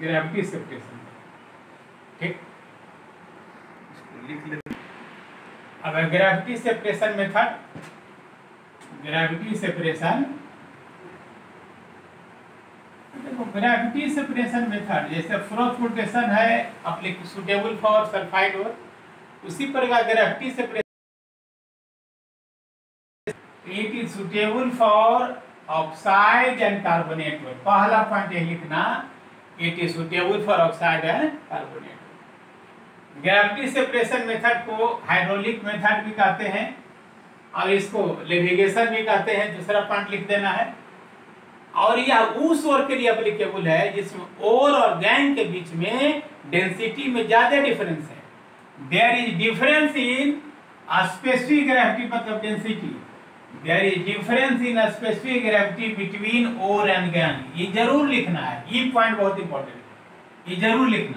Gravity separation. ठीक, लिख लेते। अब gravity separation method, gravity separation, देखो ग्रेविटी सेपरेशन मेथड जैसे फ्लोटेशन है सुटेबल फॉर सल्फाइड और उसी प्रकार gravity separation it is suitable for oxide and carbonate. पहला पॉइंट ये लिखना, it is suitable for oxide and carbonate. Gravity separation method को हाइड्रोलिक मेथड भी कहते हैं और इसको लेविगेशन भी कहते हैं, दूसरा पॉइंट लिख देना है। और यह उस ओर के लिए एप्लीकेबल है जिसमें ओर और गैंग के बीच में डेंसिटी में ज्यादा डिफरेंस है। There is difference in specific gravity, मतलब density, there is difference in specific gravity between ore and gangue. ये जरूर लिखना है, ये पॉइंट बहुत इंपॉर्टेंट है, ये जरूर लिखना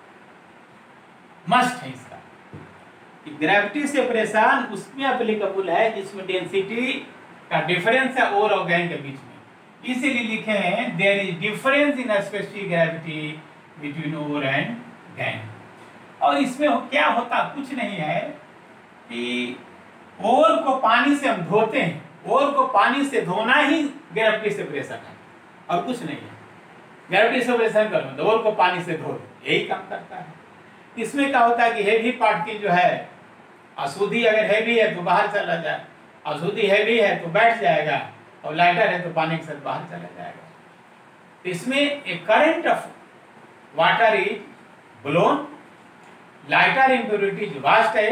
मस्ट है इसका। ग्रेविटी सेपरेशन उसमें एप्लीकेबल है जिसमें डेंसिटी का डिफरेंस है ओर और गैंग के बीच में, इसीलिए लिखे हैं there is difference in specific gravity between ore and gangue. और इसमें क्या होता कुछ नहीं है कि ओर को पानी से हम धोते हैं, ओर को पानी से धोना ही ग्रेविटी सेपरेशन है और कुछ नहीं है। ग्रेविटी सेपरेशन करो तो ओर को पानी से धो, यही काम करता है। इसमें क्या होता है कि हेवी पार्टिकल जो है, अशुद्धि अगर हैवी है तो बाहर चला जाए, अशुद्धि हैवी है तो बैठ जाएगा, और लाइटर है तो पानी के साथ बाहर चला जाएगा। इसमें एक current of water is blown, lighter impurity washed है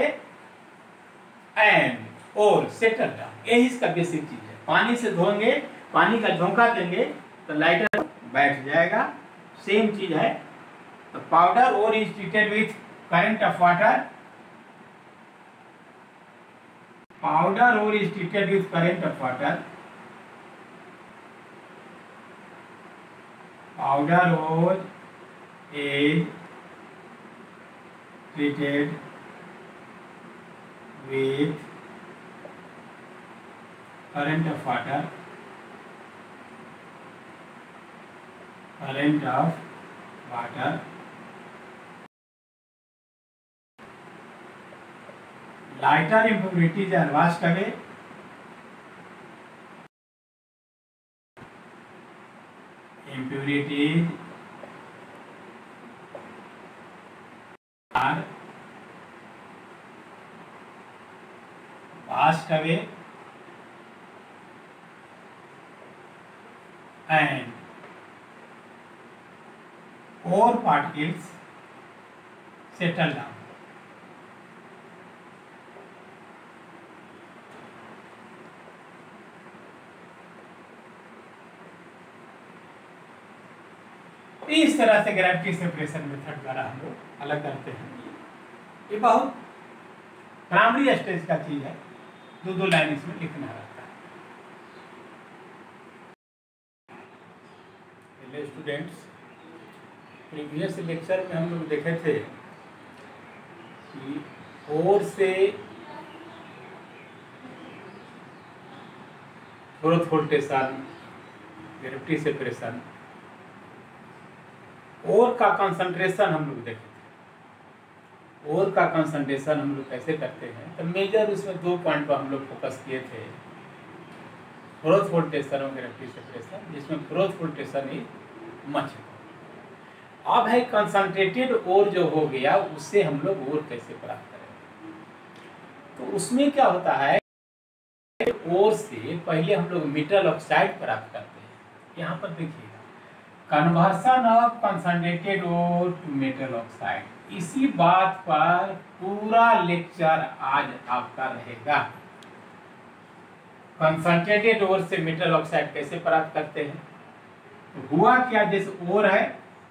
एंड और सेटल डाउन। यही इसका बेसिक चीज है। पानी से धोएंगे, पानी का झोंका देंगे तो लाइटर बैठ जाएगा, सेम चीज है। तो powder ore is treated with current of water, powder ore is treated with current of water, powder ore is treated with current of water, current of water, lighter impurities are washed away, impurities are washed away and ore particles settle down. इस तरह से gravity separation method द्वारा हम लोग अलग करते हैं। ये बहुत प्राइमरी स्टेज का चीज है, दो लाइन इसमें लिखना रहता है। पहले स्टूडेंट्स, प्रीवियस लेक्चर में हम लोग देखे थे कि ओर से फ्लोटेशन, ग्रेविटी सेपरेशन, ओर का कंसंट्रेशन हम लोग देखे थे। ओर का कंसंट्रेशन हम लोग कैसे करते हैं, तो मेजर उसमें 2 पॉइंट पर हम लोग फोकस किए थे, फ्लोटेशन और ग्रेविटी सेपरेशन, जिसमें फ्लोटेशन ही मच। अब है कंसंट्रेटेड ओर जो हो गया, उससे हम लोग ओर कैसे प्राप्त करें। तो उसमें क्या होता है, ओर से पहले हम लोग मेटल ऑक्साइड प्राप्त करते हैं। यहाँ पर देखिए, conversion of concentrated ore to metal oxide. इसी बात पर पूरा लेक्चर आज आपका रहेगा। कंसंट्रेटेड ओर से मेटल ऑक्साइड कैसे प्राप्त करते हैं। तो हुआ क्या, जैसे ओर है,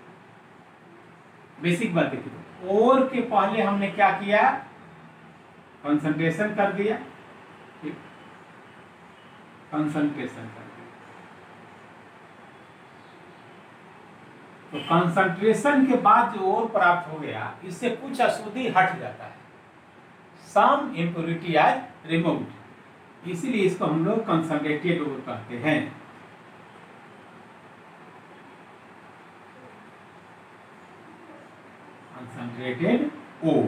बेसिक बात देखिए, ओर के पहले हमने क्या किया, कंसंट्रेशन कर दिया, कंसंट्रेशन कर दिया। तो कंसंट्रेशन के बाद जो ओर प्राप्त हो गया, इससे कुछ अशुद्धि हट जाता है, सम इम्प्योरिटी आर रिमूव्ड, इसीलिए इसको हम लोग कंसंट्रेटेड ओर कहते हैं। Concentrated ore.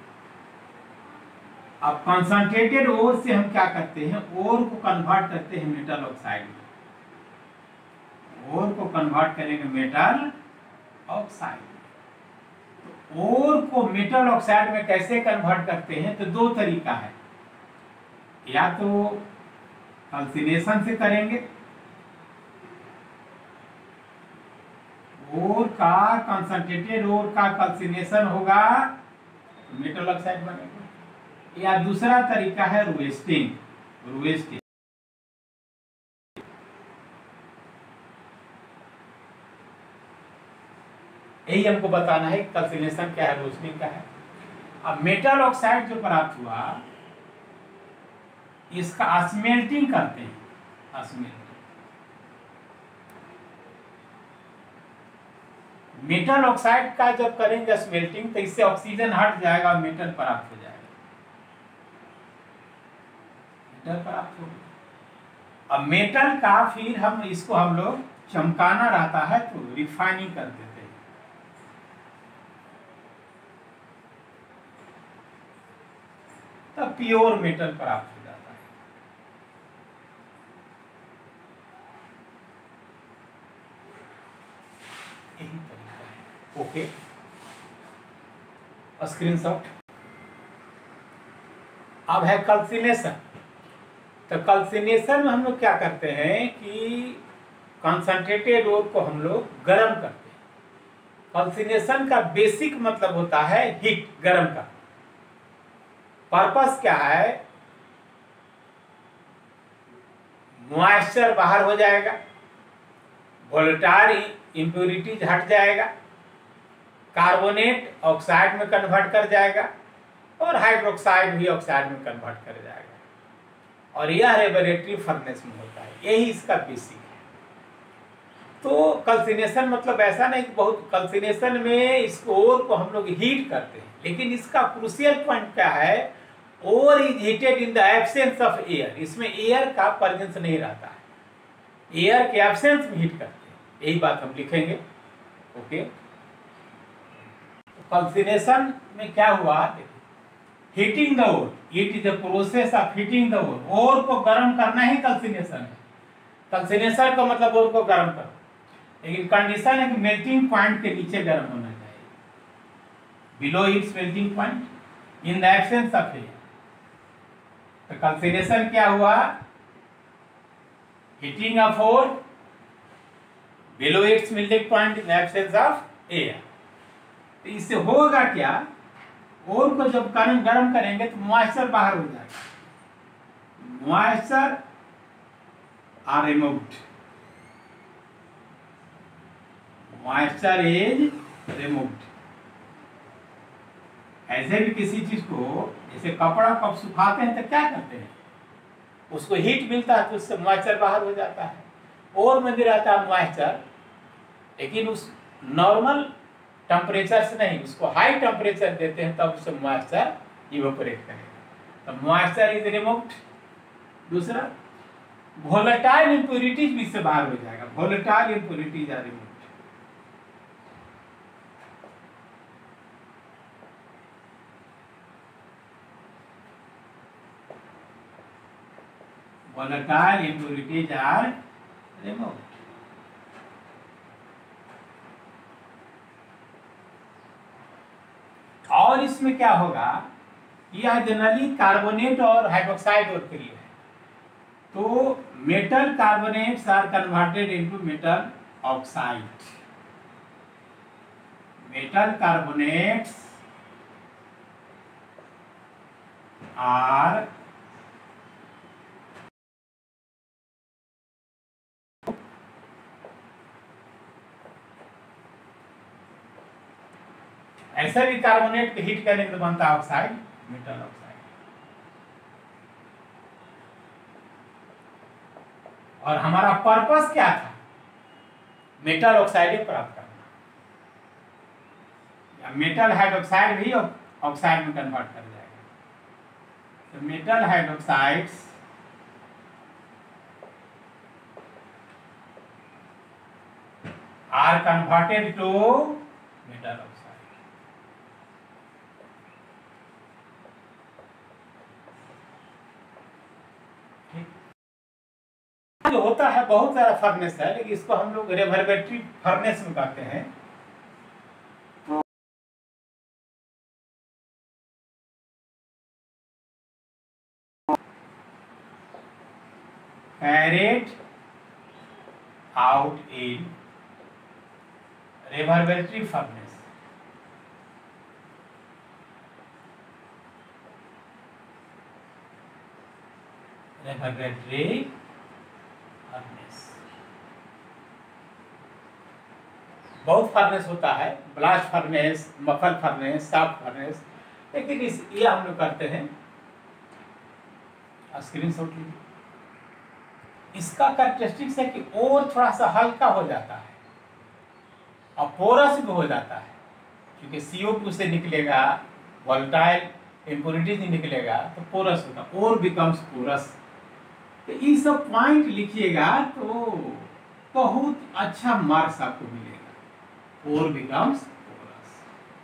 अब कंसंट्रेटेड ओर से हम क्या करते हैं, ओर को कन्वर्ट करते हैं मेटल ऑक्साइड में। ओर को कन्वर्ट करेंगे मेटल ऑक्साइड में। तो ओर को मेटल ऑक्साइड में कैसे कन्वर्ट करते हैं, तो दो तरीका है, या तो कैल्सिनेशन से करेंगे, ओर का कंसंट्रेटेड ओर का कैल्सिनेशन होगा तो मेटल ऑक्साइड बनेगा, या दूसरा तरीका है रोस्टिंग। रोस्टिंग यही हमको बताना है कैल्सिनेशन क्या है, रोस्टिंग क्या है। अब मेटल ऑक्साइड जो प्राप्त हुआ इसका स्मेल्टिंग करते हैं। स्मेल्टिंग मेटल ऑक्साइड का जब करेंगे स्मेल्टिंग तो इससे ऑक्सीजन हट जाएगा और मेटल प्राप्त हो जाएगा। मेटल प्राप्त हो गया। अब मेटल का फिर हम लोग चमकाना रहता है तो रिफाइनिंग कर देते हैं। तब प्योर मेटल प्राप्त हो जाता है। यही तरीका है। Okay, screenshot. अब है कैल्सिनेशन। तो कैल्सिनेशन में हम लोग क्या करते हैं कि कंसंट्रेटेड ओर को हम लोग गर्म करते हैं। कैल्सिनेशन का बेसिक मतलब होता है हीट, गर्म का। पर्पस क्या है, मॉइस्चर बाहर हो जाएगा, वोलेटाइल इंप्योरिटीज हट जाएगा, कार्बोनेट ऑक्साइड में कन्वर्ट कर जाएगा और हाइड्रोक्साइड भी ऑक्साइड में कन्वर्ट कर जाएगा। और यह लेबोरेटरी फर्नेस में होता है, यही इसका बेसिक है। तो कैल्सिनेशन मतलब ऐसा नहीं कि बहुत, कैल्सिनेशन में इस ओर को हम लोग हीट करते हैं, लेकिन इसका क्रूशियल पॉइंट क्या है, ore is heated in the absence of air. इसमें एयर का प्रेजेंस नहीं रहता है, एयर के एब्सेंस में हीट करते हैं, यही बात हम लिखेंगे। ओके, कैल्सिनेशन में क्या हुआ, heating the ore, it is the process of heating the ore. Ore को गर्म करना ही कैल्सिनेशन है। कैल्सिनेशन का मतलब ओर को गर्म करना, लेकिन कंडीशन है कि मेल्टिंग पॉइंट के नीचे गर्म होना चाहिए, below its melting point in the absence of air. तो कैल्सिनेशन क्या हुआ, heating of ore below its melting point in the absence of air. तो इससे होगा क्या, ओर को जब गर्म करेंगे तो मॉइस्चर बाहर हो जाएगा, moisture are removed, moisture is removed. ऐसे भी किसी चीज को, जैसे कपड़ा को सुखाते हैं तो क्या करते हैं, उसको हीट मिलता है तो उससे मॉइस्चर बाहर हो जाता है। और में भी रहता है मॉइस्चर, लेकिन उस नॉर्मल टेम्परेचर से नहीं, उसको हाई टेम्परेचर देते हैं तब उससे मॉइस्चर इवेपोरेट करेगा, तो मॉइस्चर इज रिमूव्ड। दूसरा, वोलेटाइल इंप्योरिटीज भी इससे बाहर हो जाएगा, volatile impurities are removed. volatile impurities are removed. और इसमें क्या होगा, यह जनरली कार्बोनेट और हाइड्रोक्साइड और के लिए है। तो metal carbonates are converted into metal oxide. Metal carbonates are ऐसे भी कार्बोनेट के हीट करने के बनता है ऑक्साइड, मेटल ऑक्साइड। और हमारा पर्पस क्या था, मेटल ऑक्साइड प्राप्त करना, या मेटल हाइड्रोक्साइड भी ऑक्साइड में कन्वर्ट कर जाएगा। तो metal hydroxides are converted to metal oxide. जो होता है बहुत सारा फर्नेस है, लेकिन इसको हम लोग रेवर्बरेटरी फर्नेस में कहते हैं। carried out in reverberatory furnace. Reverberatory furnace बहुत फर्नेस होता है, blast furnace, muffle furnace, shaft furnace, लेकिन ये हम लोग करते हैं। स्क्रीनशॉट लीजिए। इसका कैरेक्टरिस्टिक्स है कि और थोड़ा सा हल्का हो जाता है और पोरस भी हो जाता है, क्योंकि CO2 से निकलेगा, वोलेटाइल इम्प्योरिटीज नहीं निकलेगा तो पोरस होगा, और बिकम्स पोरस। तो ये सब पॉइंट लिखिएगा तो बहुत अच्छा मार्क्स आपको मिलेगा, और बिकम्स पोरस।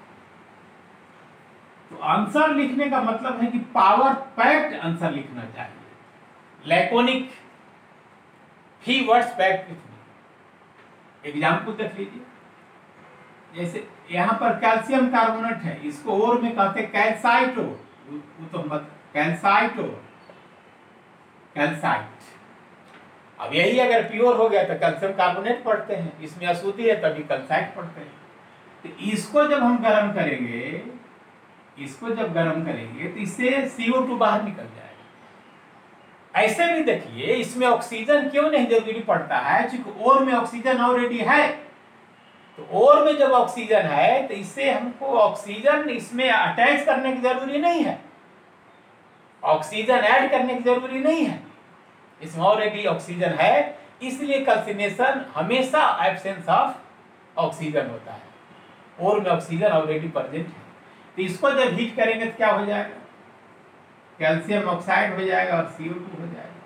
तो आंसर लिखने का मतलब है कि पावर पैक्ड आंसर लिखना चाहिए, लैकोनिक, ही वर्ड्स पैक्ड। एग्जाम्पल देख लीजिए, जैसे यहाँ पर कैल्शियम कार्बोनेट है, इसको और में कहते हैं कैल्साइट ओर, वो तो मत कैल्साइट ओर, कैल्साइट। अब यही अगर प्योर हो गया तो कैल्शियम कार्बोनेट पढ़ते हैं, इसमें अशुद्धि है तभी कैल्साइट पढ़ते हैं। तो इसको जब हम गर्म करेंगे, इसको जब गर्म करेंगे तो इससे CO2 बाहर निकल जाएगा। ऐसे भी देखिए, इसमें ऑक्सीजन क्यों नहीं जरूरी पड़ता है, क्योंकि ओर में ऑक्सीजन ऑलरेडी है। तो ओर में जब ऑक्सीजन है तो इससे हमको ऑक्सीजन इसमें अटैच करने की जरूरी नहीं है, ऑक्सीजन ऐड करने की जरूरी नहीं है, इसमें ऑलरेडी ऑक्सीजन है। इसलिए कैल्सिनेशन हमेशा एब्सेंस ऑफ ऑक्सीजन होता है, ओर में ऑक्सीजन ऑलरेडी प्रेजेंट है। तो इसको जब हीट करेंगे तो क्या हो जाएगा, कैल्शियम ऑक्साइड हो जाएगा और CO2 हो जाएगा।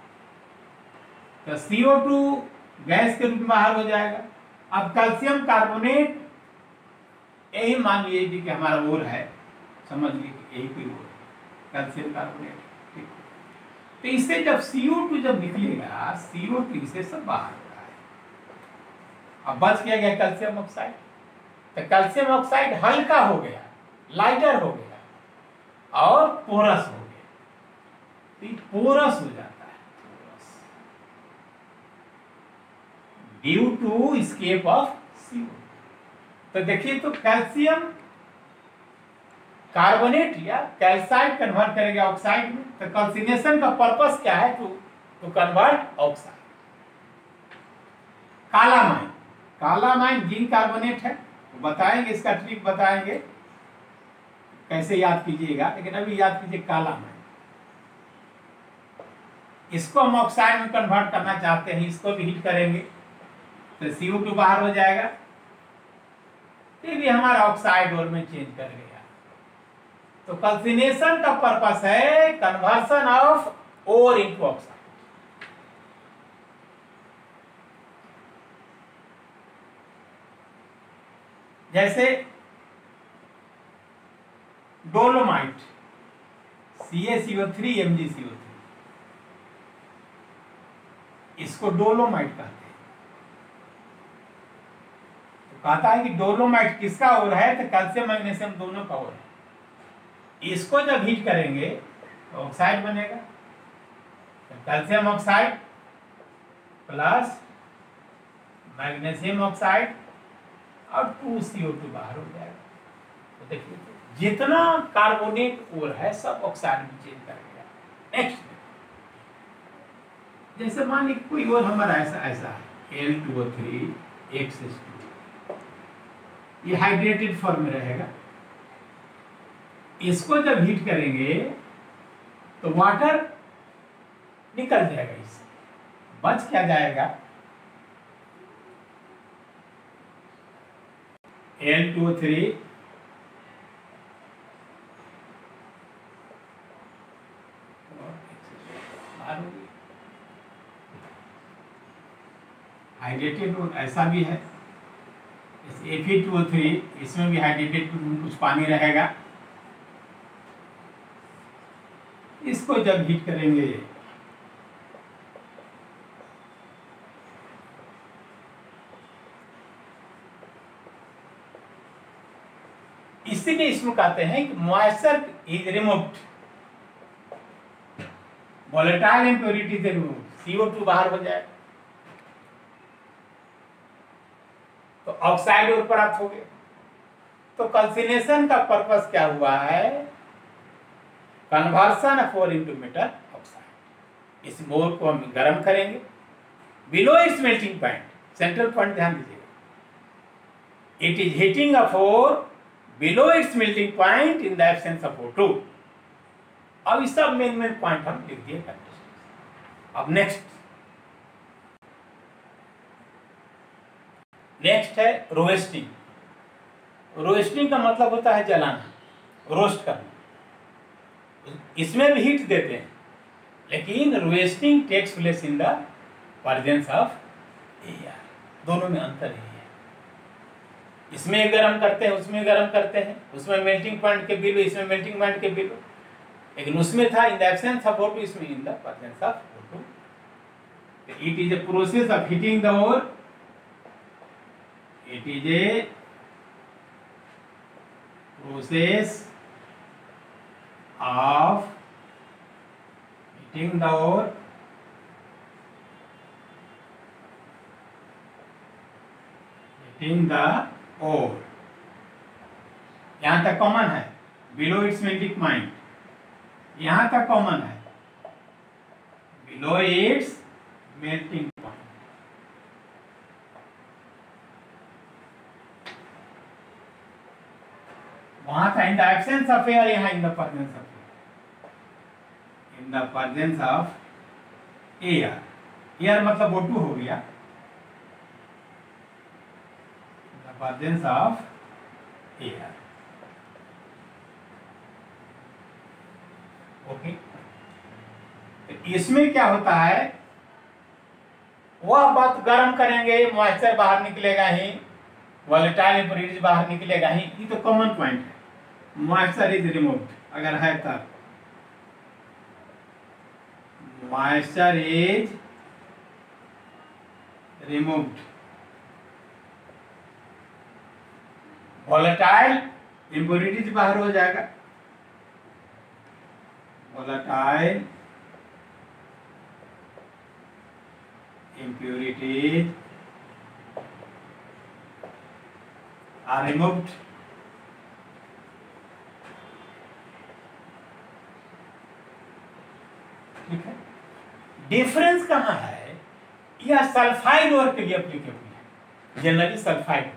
तो CO2 गैस के रूप में बाहर हो जाएगा। अब कैल्शियम कार्बोनेट, यही मान लीजिए कि हमारा ओर है, समझ लीजिए यही कोई ओर है, कैल्शियम कार्बोनेट, ठीक। तो इससे जब CO2 जब निकलेगा, CO2 से सब बाहर होता है। अब बच गया कैल्शियम ऑक्साइड। तो कैल्शियम ऑक्साइड हल्का हो गया, लाइटर हो गया और पोरस हो गया। पोरस हो जाता है, porous, due to escape of CO2। तो देखिए, तो कैल्शियम कार्बोनेट या कैल्साइड कन्वर्ट करेगा ऑक्साइड में। तो कैल्सिनेशन का पर्पस क्या है, to convert oxide. Calamine, calamine zinc carbonate है, तो बताएंगे, इसका ट्रिक बताएंगे कैसे याद कीजिएगा, लेकिन अभी याद कीजिए कालामाइन। इसको हम ऑक्साइड में कन्वर्ट करना चाहते हैं, इसको भी हीट करेंगे तो CO2 बाहर हो जाएगा, ये भी हमारा ऑक्साइड ओर में चेंज कर गया। तो कैल्सिनेशन का पर्पस है conversion of ore into oxide. जैसे डोलोमाइट, CaCO3 MgCO3, इसको डोलोमाइट कहते हैं। तो कहता है कि डोलोमाइट किसका ओर है, तो कैल्शियम मैग्नीशियम दोनों का ओर है। इसको जब हीट करेंगे तो ऑक्साइड बनेगा, तो calcium oxide plus magnesium oxide और 2CO2 बाहर हो जाएगा। तो देखिए, जितना कार्बोनेट ओर है सब ऑक्साइड में चेंज करेगा। नेक्स्ट, जैसे मान लीजिए कोई और हमारा ऐसा है Al2O3 X2, ये हाइड्रेटेड फॉर्म में रहेगा। इसको जब हीट करेंगे तो वाटर निकल जाएगा, इससे बच क्या जाएगा, Al2O3 हाइड्रेटेड ऐसा भी है। Fe2O3, इसमें भी हाइड्रेटेड कुछ पानी रहेगा। इसको जब हीट करेंगे इसीलिए इसमें कहते हैं कि moisture is removed, volatile impurity से रिमूव, CO2 बाहर हो जाए तो ऑक्साइड और प्राप्त हो गए। तो कैल्सिनेशन का पर्पस क्या हुआ है? Conversion of ore into metal oxide. इस मोर को हम गर्म करेंगे below its melting point, central point ध्यान दीजिएगा, it is heating a ore below its melting point in the absence of O2। अब इस सब मेन पॉइंट हम लिख दिए। अब नेक्स्ट है रोस्टिंग। रोस्टिंग का मतलब होता है जलाना, रोस्ट करना। इसमें भी हीट देते हैं, लेकिन roasting takes place in the presence of air. दोनों में अंतर ही है। इसमें गर्म करते हैं, उसमें गर्म करते हैं, उसमें मेल्टिंग पॉइंट के बिलो, इसमें मेल्टिंग पॉइंट के बिलो, लेकिन उसमें था in the absence of O2, इसमें in the presence of O2। It is a process of heating the ore, it is a process of heating the ore, यहां तक common है, below its melting point, यहां तक common है, below its melting point. वहां था in the absence of air, यहाँ in the presence of air. In the presence of air, air मतलब O2 हो गया, in the presence of air. Okay, इसमें क्या होता है, वह बात गर्म करेंगे, मॉइस्चर बाहर निकलेगा ही, वोलेटाइल इम्प्योरिटीज बाहर निकलेगा ही, ये तो कॉमन पॉइंट है। मॉइस्चर इज रिमूव्ड अगर है तब, moisture is removed, volatile impurities बाहर हो जाएगा, वोलेटाइल इम्प्योरिटीज आर रिमूव्ड। ठीक है, डिफरेंस कहां है? यह सल्फाइड ओर के लिए एप्लीकेबल है, जनरली सल्फाइड।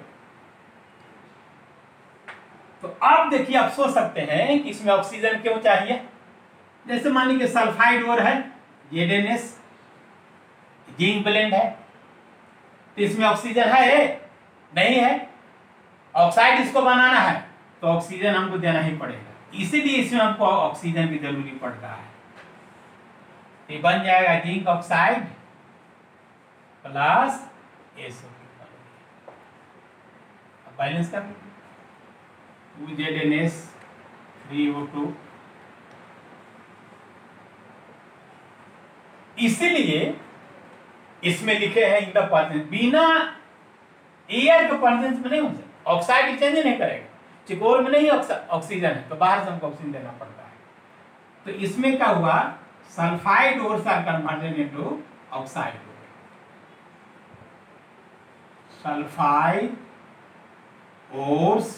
तो आप देखिए, आप सोच सकते हैं कि इसमें ऑक्सीजन क्यों चाहिए। जैसे मान लीजिए सल्फाइड ओर है, ZNS जिंक ब्लेंड है, तो इसमें ऑक्सीजन है? नहीं है। ऑक्साइड इसको बनाना है तो ऑक्सीजन हमको देना ही पड़ेगा, इसीलिए इसमें हमको ऑक्सीजन की जरूरी पड़ता है। ये बन जाएगा जिंक ऑक्साइड प्लस SO2। अब बैलेंस कर 2ZNS 3O2। इसीलिए इसमें लिखे हैं इन द प्रेजेंस, बिना एयर के प्रेजेंस में नहीं हो सकता, ऑक्साइड चेंज नहीं करेगा। चिकोर में नहीं ऑक्सीजन है तो बाहर से हमको ऑक्सीजन देना पड़ता है। तो इसमें क्या हुआ, sulphide ores are converted into oxide. Sulphide ores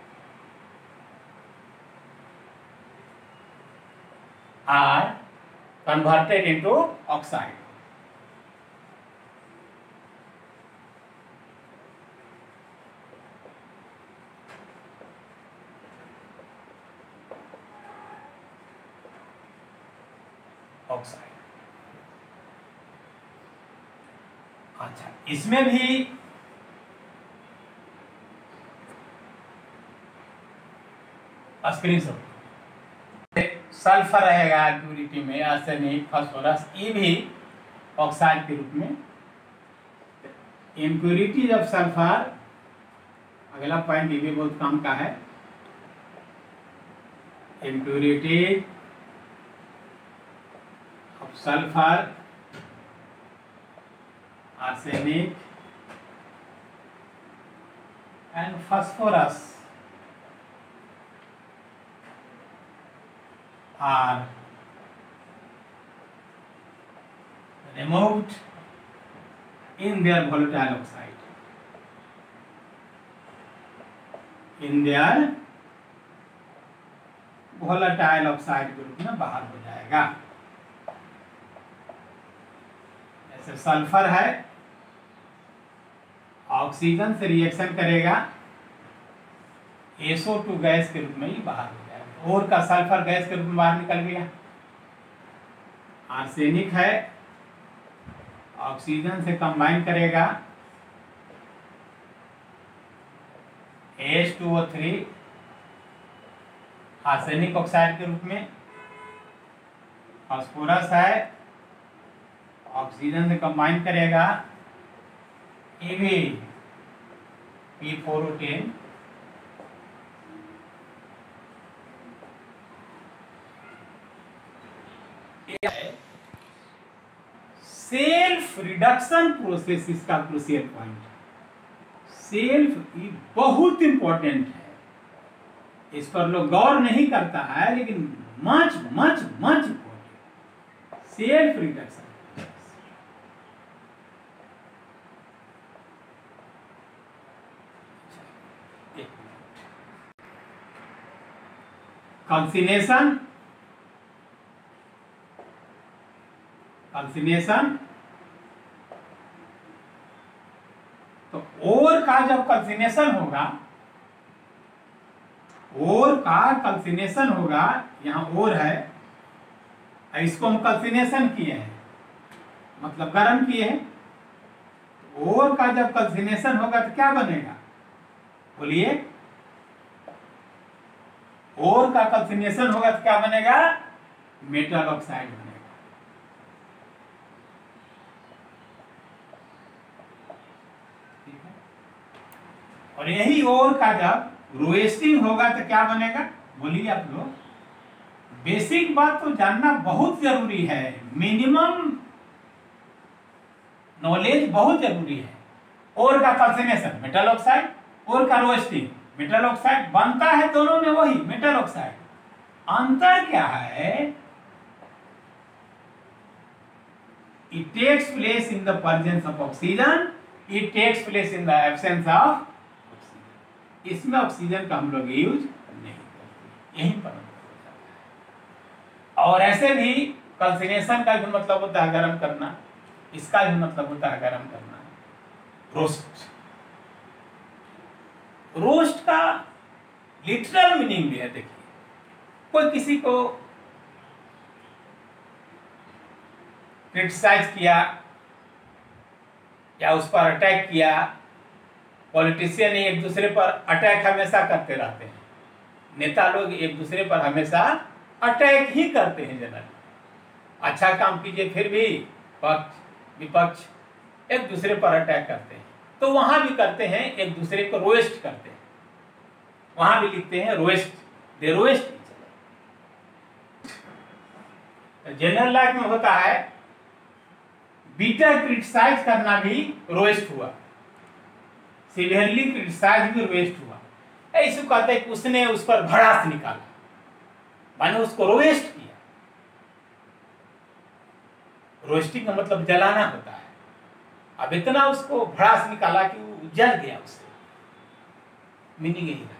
are converted into oxide. Oxide. अच्छा, इसमें भी स्क्रीनशॉट, सल्फर रहेगा इम्प्यूरिटी में, आर्सेनिक, फास्फोरस, ये भी ऑक्साइड के रूप में। इम्प्यूरिटीज ऑफ सल्फर, अगला पॉइंट ये भी बहुत काम का है। Impurities of sulphur, arsenic and phosphorus are removed in their volatile oxide, in their volatile oxide के रूप में बाहर हो जाएगा। जैसे सल्फर है, ऑक्सीजन से रिएक्शन करेगा, SO2 गैस के रूप में ही बाहर हो जाएगा। और का सल्फर गैस के रूप में बाहर निकल गया। आर्सेनिक है, ऑक्सीजन से कंबाइन करेगा, H2O3 आर्सेनिक ऑक्साइड के रूप में। फास्फोरस है, ऑक्सीजन से कंबाइन करेगा, P4O10 सेल्फ रिडक्शन प्रोसेस इसका क्रूशियल पॉइंट। सेल्फ बहुत इंपॉर्टेंट है, इस पर लोग गौर नहीं करता है, लेकिन much much much important self reduction. Calcination, calcination तो ओर का जब कैल्सिनेशन होगा, ओर का कैल्सिनेशन होगा, यहां ओर है, इसको हम कैल्सिनेशन किए हैं, मतलब गर्म किए हैं। ओर का जब कैल्सिनेशन होगा तो क्या बनेगा, बोलिए? ओर का कैल्सिनेशन होगा तो क्या बनेगा? मेटल ऑक्साइड बनेगा। ठीक है, और यही ओर का जब रोएस्टिंग होगा तो क्या बनेगा, बोलिए आप लोग? बेसिक बात तो जानना बहुत जरूरी है, मिनिमम नॉलेज बहुत जरूरी है। ओर का कैल्सिनेशन मेटल ऑक्साइड, ओर का रोएस्टिंग मेटल ऑक्साइड, बनता है दोनों में वही मेटल ऑक्साइड। अंतर क्या है? It takes place in the presence of oxygen, it takes place in the absence of oxygen. इसमें ऑक्सीजन का हम लोग यूज नहीं करते, यहीं पर। और ऐसे भी कैल्सिनेशन का भी मतलब होता है गर्म करना, इसका भी मतलब होता है गर्म करना। रोस्ट, रोस्ट का लिटरल मीनिंग भी है। देखिए, कोई किसी को क्रिटिसाइज किया या उस पर अटैक किया, पॉलिटिशियन एक दूसरे पर अटैक हमेशा करते रहते हैं, नेता लोग एक दूसरे पर हमेशा अटैक ही करते हैं। जनरल अच्छा काम कीजिए फिर भी पक्ष विपक्ष एक दूसरे पर अटैक करते हैं, तो वहां भी करते हैं, एक दूसरे को रोएस्ट करते हैं। वहां भी लिखते हैं रोएस्ट, दे रोएस्ट। जनरल लाइफ में होता है बीटर क्रिटिसाइज करना भी रोएस्ट हुआ, सिवियरली क्रिटिसाइज भी रोएस्ट हुआ। ऐसे कहते हैं कि उसने उस पर भड़ास निकाला, माने उसको रोएस्ट किया। रोएस्टिंग का मतलब जलाना होता है। अब इतना उसको भड़ास निकाला कि वो जल गया, उससे मीनिंग यही है।